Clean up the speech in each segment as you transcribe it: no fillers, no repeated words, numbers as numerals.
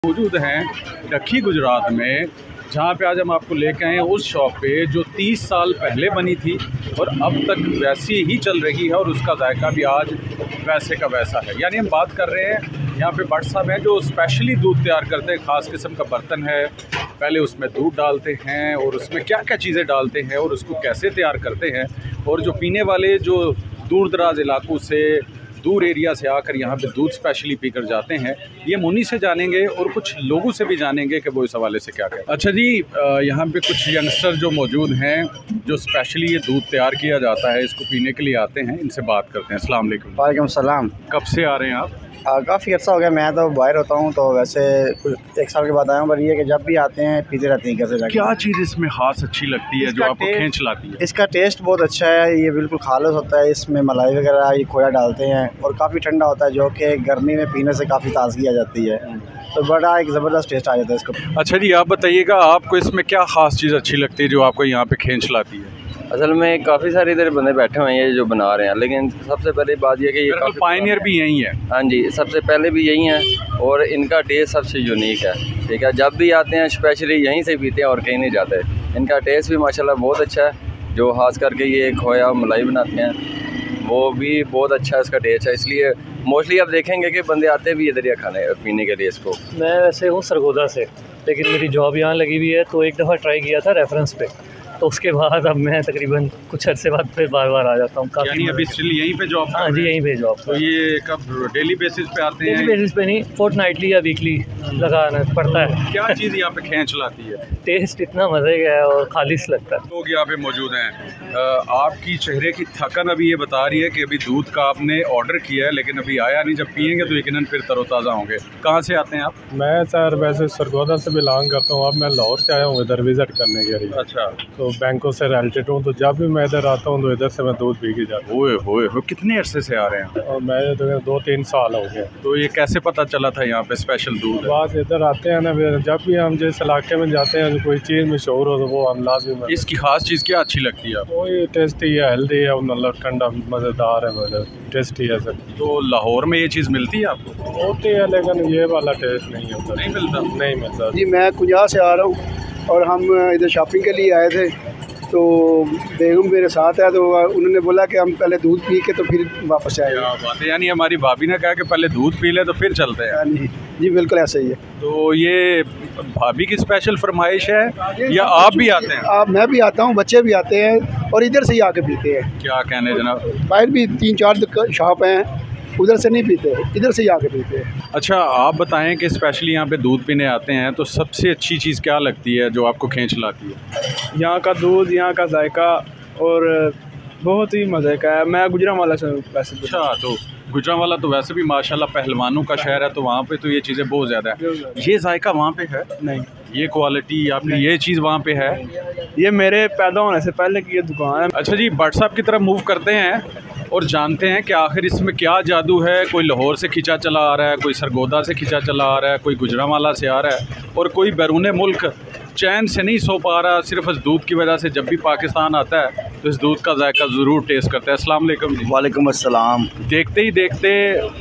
मौजूद हैं ढक्की गुजरात में, जहाँ पे आज हम आपको लेके आए हैं उस शॉप पे जो 30 साल पहले बनी थी और अब तक वैसी ही चल रही है और उसका जायका भी आज वैसे का वैसा है। यानी हम बात कर रहे हैं यहाँ पे भट्ट साहब हैं जो स्पेशली दूध तैयार करते हैं। ख़ास किस्म का बर्तन है, पहले उसमें दूध डालते हैं और उसमें क्या क्या चीज़ें डालते हैं और उसको कैसे तैयार करते हैं, और जो पीने वाले जो दूर दराज इलाकों से दूर एरिया से आकर यहाँ पे दूध स्पेशली पीकर जाते हैं, ये मुन्नी से जानेंगे और कुछ लोगों से भी जानेंगे कि वो इस हवाले से क्या कहते हैं। अच्छा जी, यहाँ पे कुछ यंगस्टर जो मौजूद हैं जो स्पेशली ये दूध तैयार किया जाता है इसको पीने के लिए आते हैं, इनसे बात करते हैं। अस्सलाम वालेकुम। वालेकुम सलाम। कब से आ रहे हैं आप? काफ़ी अर्सा हो गया। मैं तो बाहर होता हूँ, तो वैसे कुछ 1 साल के बाद आया हूँ, पर ये कि जब भी आते हैं पीते रहते हैं। कैसे क्या चीज़ इसमें खास अच्छी लगती है जो आपको खींच लाती है? इसका टेस्ट बहुत अच्छा है, ये बिल्कुल खालिस होता है, इसमें मलाई वगैरह ये खोया डालते हैं और काफ़ी ठंडा होता है जो कि गर्मी में पीने से काफ़ी ताजगी आ जाती है, तो बड़ा एक ज़बरदस्त टेस्ट आ जाता है इसको। अच्छा जी, आप बताइएगा आपको इसमें क्या ख़ास चीज़ अच्छी लगती है जो आपको यहाँ पे खींच लाती है? असल में काफ़ी सारे इधर बंदे बैठे हुए हैं ये जो बना रहे हैं, लेकिन सबसे पहले बात यह कि ये पायनियर भी यही है। हाँ जी, सबसे पहले भी यही है और इनका टेस्ट सबसे यूनिक है। ठीक है, जब भी आते हैं स्पेशली यहीं से पीते हैं और कहीं नहीं जाते। इनका टेस्ट भी माशाल्लाह बहुत अच्छा है, जो खास करके ये खोया मलाई बनाते हैं वो भी बहुत अच्छा है, इसका टेस्ट है। इसलिए मोस्टली आप देखेंगे कि बंदे आते भी इधर ही खाने पीने के लिए इसको। मैं वैसे हूँ सरगोदा से, लेकिन मेरी जॉब यहाँ लगी हुई है, तो एक दफ़ा ट्राई किया था रेफरेंस पे, तो उसके बाद अब मैं तकरीबन कुछ अरसे बाद फिर बार बार आ जाता हूँ। यानी अभी स्टिल यहीं पे जॉब? हाँ जी, यहीं पे जॉब। तो ये कब डेली बेसिस पे आते हैं? डेली बेसिस पे नहीं, फोर्टनाइटली या वीकली लगाना पड़ता है। क्या चीज़ यहाँ पे खींच लाती है? टेस्ट इतना मज़े का है और खालिश लगता है। लोग यहाँ पे मौजूद हैं। आपकी चेहरे की थकन अभी ये बता रही है कि अभी दूध का आपने ऑर्डर किया है लेकिन अभी आया नहीं, जब पियेंगे तो यकीनन फिर तरोताज़ा होंगे। कहाँ से आते हैं आप? मैं सर वैसे सरगोदा से बिलोंग करता हूँ, अब मैं लाहौर से आया हूँ इधर विज़िट करने के लिए। अच्छा। तो बैंकों से रिलेटेड हूँ, तो जब भी मैं इधर आता हूँ तो इधर से मैं दूध पी के जाता हूँ। ओए कितने अरसे से आ रहे हैं? और मैं तो 2-3 साल हो गए। तो ये कैसे पता चला था यहाँ पे स्पेशल दूध? बात इधर आते हैं ना, जब भी हम जिस इलाके में जाते हैं कोई चीज़ मशहूर हो तो वो हम लाजिम। इसकी खास चीज़ क्या अच्छी लगती है आपको? वो ये टेस्टी है, हेल्दी है, मतलब ठंडा मज़ेदार है, मतलब टेस्टी है सर। तो लाहौर में ये चीज़ मिलती है आपको? होती है लेकिन ये वाला टेस्ट नहीं होता। नहीं मिलता? नहीं मिलता जी, मैं कुंजा से आ रहा हूँ और हम इधर शॉपिंग के लिए आए थे, तो बेगम मेरे साथ है, तो उन्होंने बोला कि हम पहले दूध पी के तो फिर वापस आए। क्या बात है, यानी हमारी भाभी ने कहा कि पहले दूध पी ले तो फिर चलते हैं। जी बिल्कुल ऐसा ही है। तो ये भाभी की स्पेशल फरमाइश है या आप भी आते हैं? मैं भी आता हूँ, बच्चे भी आते हैं और इधर से ही आके पीते हैं। क्या कहने जनाब? बाहर भी 3-4 शॉप हैं, उधर से नहीं पीते, इधर से ही आके पीते हैं। अच्छा, आप बताएं कि स्पेशली यहाँ पे दूध पीने आते हैं तो सबसे अच्छी चीज़ क्या लगती है जो आपको खींच लाती है? यहाँ का दूध, यहाँ का जायका और बहुत ही मज़े का है। मैं गुजरांवाला से वैसे। अच्छा, तो गुजरांवाला तो वैसे भी माशाल्लाह पहलवानों का शहर है, तो वहाँ पे तो ये चीज़ें बहुत ज़्यादा है। ये जायका वहाँ पे है नहीं, ये क्वालिटी आपकी ये चीज़ वहाँ पे है? ये मेरे पैदा होने से पहले की ये दुकान है। अच्छा जी, भट्ट साहब की तरफ मूव करते हैं और जानते हैं कि आखिर इसमें क्या जादू है। कोई लाहौर से खिंचा चला आ रहा है, कोई सरगोदा से खिंचा चला आ रहा है, कोई गुजरांवाला से आ रहा है और कोई बैरून मुल्क चैन से नहीं सो पा रहा सिर्फ इस दूध की वजह से। जब भी पाकिस्तान आता है तो इस दूध का जायका ज़रूर टेस्ट करता है। अस्सलाम वालेकुम जी। वालेकुम अस्सलाम। देखते ही देखते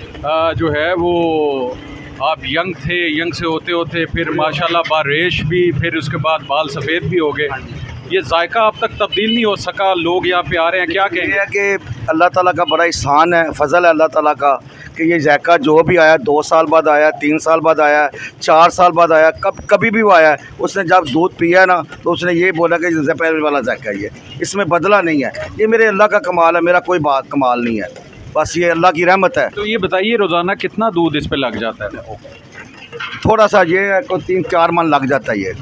जो है वो आप यंग थे, यंग से होते होते फिर माशाल्लाह बारेश भी, फिर उसके बाद बाल सफ़ेद भी हो गए। ये जायका अब तक तब्दील नहीं हो सका, लोग यहाँ पे आ रहे हैं, क्या कहेंगे? ये है कि अल्लाह ताला का बड़ा एहसान है, फ़ज़ल है अल्लाह ताला का कि ये जायका जो भी आया 2 साल बाद आया, 3 साल बाद आया, 4 साल बाद आया, कभी भी वो आया, उसने जब दूध पिया ना तो उसने ये बोला कि जैसे पहले वाला जायका ये, इसमें बदला नहीं है। ये मेरे अल्लाह का कमाल है, मेरा कोई बात कमाल नहीं है, बस ये अल्लाह की रहमत है। तो ये बताइए रोज़ाना कितना दूध इस पर लग जाता है? थोड़ा सा ये है को 3-4 मन लग जाता है ये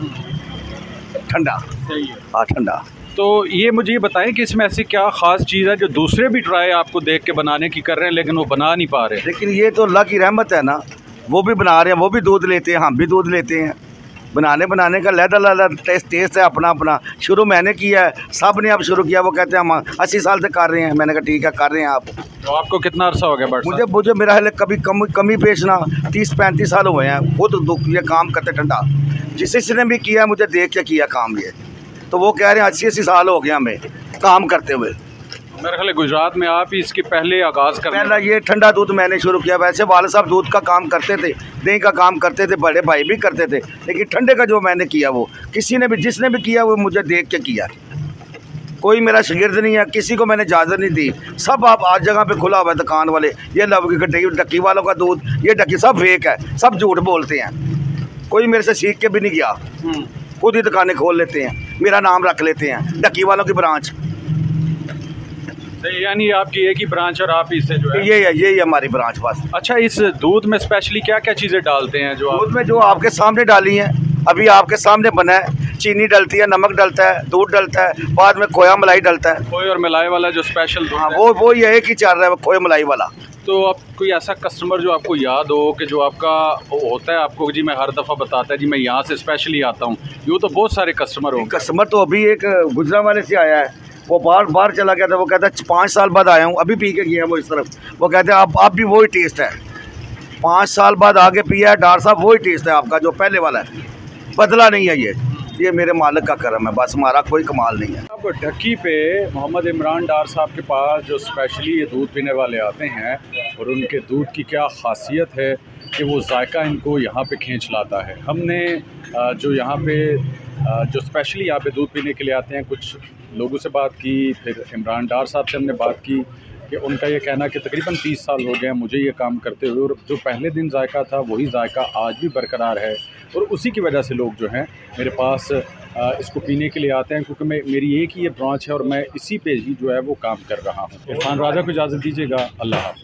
ठंडा। सही है। हाँ, ठंडा। तो ये मुझे ये बताएं कि इसमें ऐसी क्या ख़ास चीज़ है जो दूसरे भी ट्राई आपको देख के बनाने की कर रहे हैं लेकिन वो बना नहीं पा रहे? लेकिन ये तो अल्लाह की रहमत है ना, वो भी बना रहे हैं, वो भी दूध लेते हैं, हम भी दूध लेते हैं। बनाने का अलग टेस्ट है अपना अपना। शुरू मैंने किया है, सब ने अब शुरू किया, वो कहते हैं हम 80 साल से कर रहे हैं। मैंने कहा ठीक है, कर रहे हैं आप। तो आपको कितना अर्सा हो गया? मुझे मेरा हाल कभी कमी पेश ना 30-35 साल हुए हैं खुद ये काम करते ठंडा। जिसने भी किया मुझे देख के किया काम ये, तो वो कह रहे हैं 80 साल हो गए हमें काम करते हुए। मेरे ख्याल है गुजरात में आप ही इसके पहले आगाज़ कर पहला ये ठंडा दूध मैंने शुरू किया। वैसे वाले साहब दूध का काम करते थे, दही का काम करते थे, बड़े भाई भी करते थे, लेकिन ठंडे का जो मैंने किया वो किसी ने भी, जिसने भी किया वो मुझे देख के किया। कोई मेरा शागिर्द नहीं है, किसी को मैंने इजाज़त नहीं दी। सब आप आज जगह पे खुला हुआ है दुकान वाले, ये डक्की वालों का दूध, ये डक्की सब फेक है, सब झूठ बोलते हैं। कोई मेरे से सीख के भी नहीं गया, खुद ही दुकानें खोल लेते हैं, मेरा नाम रख लेते हैं डक्की वालों की ब्रांच। यानी आपकी एक ही ब्रांच और आप ही से जो है यही हमारी ब्रांच बस। अच्छा, इस दूध में स्पेशली क्या क्या चीज़ें डालते हैं? जो दूध में जो आपके सामने डाली हैं, अभी आपके सामने बना है, चीनी डलती है, नमक डलता है, दूध डलता है, बाद में खोया मलाई डलता है। खोए और मलाई वाला जो स्पेशल दूध हाँ, वो ये एक ही चल रहा है, वो खोया मलाई वाला। तो अब कोई ऐसा कस्टमर जो आपको याद हो कि जो आपका होता है, आपको जी मैं हर दफ़ा बताता है जी मैं यहाँ से स्पेशली आता हूँ, यूँ तो बहुत सारे कस्टमर हो। कस्टमर तो अभी एक गुजरांवाले से आया है, वो बाहर चला गया था, वो कहता है 5 साल बाद आया हूँ, अभी पी के गया वो इस तरफ। वो कहते हैं आप भी वही टेस्ट है, 5 साल बाद आगे पिया है डॉक्टर साहब, वही टेस्ट है आपका जो पहले वाला है, बदला नहीं है। ये मेरे मालिक का करम है, बस हमारा कोई कमाल नहीं है। अब ढक्की पे मोहम्मद इमरान डार साहब के पास जो स्पेशली ये दूध पीने वाले आते हैं, और उनके दूध की क्या ख़ासियत है कि वो जायका इनको यहाँ पे खींच लाता है। हमने जो यहाँ पे जो स्पेशली यहाँ पे दूध पीने के लिए आते हैं, कुछ लोगों से बात की, फिर इमरान डार साहब से हमने बात की कि उनका ये कहना कि तकरीबन 30 साल हो गए मुझे ये काम करते हुए, और जो पहले दिन जायका था वही जायका आज भी बरकरार है, और उसी की वजह से लोग जो हैं मेरे पास इसको पीने के लिए आते हैं, क्योंकि मेरी एक ही ये ब्रांच है और मैं इसी पे ही जो है वो काम कर रहा हूँ। इरफान राजा को इजाज़त दीजिएगा, अल्लाह हाफ़िज़।